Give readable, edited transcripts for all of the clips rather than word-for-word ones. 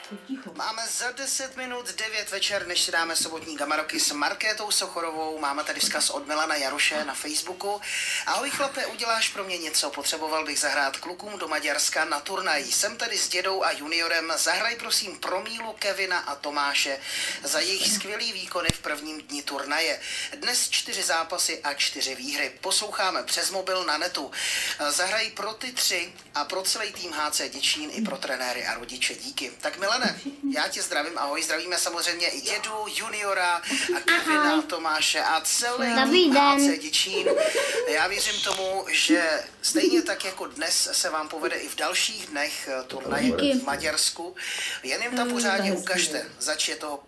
Máme za 10 minut 9 večer, než si dáme sobotní gamaroky s Markétou Sochorovou. Máme tady vzkaz od Milana Jaroše na Facebooku. Ahoj chlape, uděláš pro mě něco? Potřeboval bych zahrát klukům do Maďarska na turnaj. Jsem tady s dědou a juniorem. Zahraj prosím pro Mílu, Kevina a Tomáše za jejich skvělý výkony v prvním dni turnaje. Dnes 4 zápasy a 4 výhry. Posloucháme přes mobil na netu. Zahraj pro ty 3 a pro celý tým HC Děčín i pro trenéry a rodiče. Díky. Tak Milane, já tě zdravím, ahoj, zdravíme samozřejmě i dědu, juniora a Kevina, Tomáše a celý tým HC Děčín. Já věřím tomu, že stejně tak jako dnes se vám povede i v dalších dnech turnaje v Maďarsku. Jen jim tam pořádně ukažte, zač je toho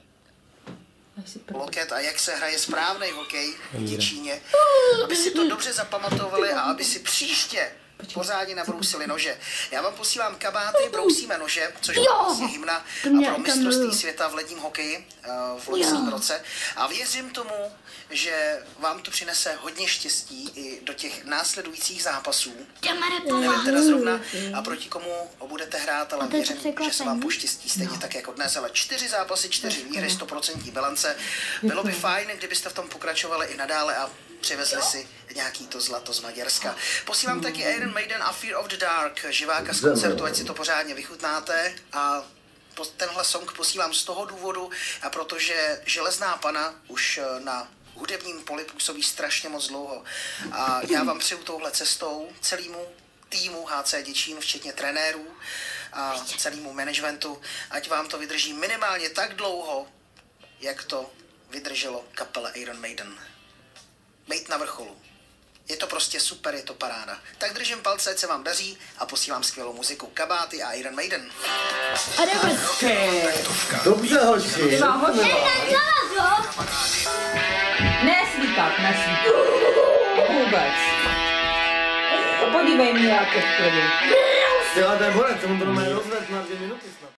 loket a jak se hraje správnej hokej v Děčíně, aby si to dobře zapamatovali a aby si příště pořádně nabrousili nože. Já vám posílám kabáty, brousíme nože, což je vlastně hymna pro mistrovství světa v ledním hokeji v loňském roce. A věřím tomu, že vám to přinese hodně štěstí i do těch následujících zápasů. Nevím teda zrovna a proti komu budete hrát, ale věřím, že se vám poštěstí stejně tak jako dnes. Ale 4 zápasy, 4 výhry, 100% bilance. Bylo by fajn, kdybyste v tom pokračovali i nadále a přivezli si nějaký to zlato z Maďarska. Posílám taky Iron Maiden a Fear of the Dark, živáka z koncertu, ať si to pořádně vychutnáte. A tenhle song posílám z toho důvodu, a protože Železná pana už na hudebním poli působí strašně moc dlouho. A já vám přeju touhle cestou celému týmu HC Děčín, včetně trenérů a celému managementu, ať vám to vydrží minimálně tak dlouho, jak to vydrželo kapele Iron Maiden. Bejt na vrcholu. Je to prostě super, je to paráda. Tak držím palce, ať se vám daří a posílám skvělou muziku. Kabáty a Iron Maiden. Dobře, hoši. Neslíkat, neslíkat. Vůbec. Podívej mě, jak je v klidu. Ty, ale to je borec, on to má rozvet na 2 minuty snad.